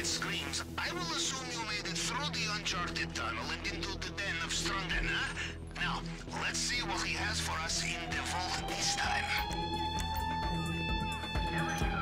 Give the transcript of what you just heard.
it screams, I will assume you made it through the uncharted tunnel and into the den of Strungen, huh? Now, let's see what he has for us in the vault this time.